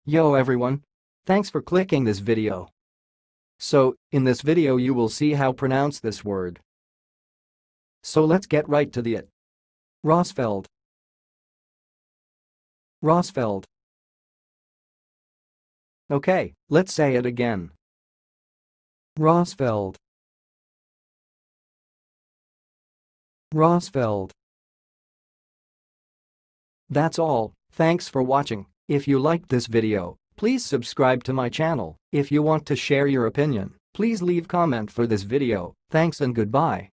Yo everyone! Thanks for clicking this video. So, in this video you will see how pronounce this word. So let's get right to it. Rossfeld. Rossfeld. Okay, let's say it again. Rossfeld. Rossfeld. That's all, thanks for watching. If you liked this video, please subscribe to my channel. If you want to share your opinion, please leave comment for this video. Thanks and goodbye.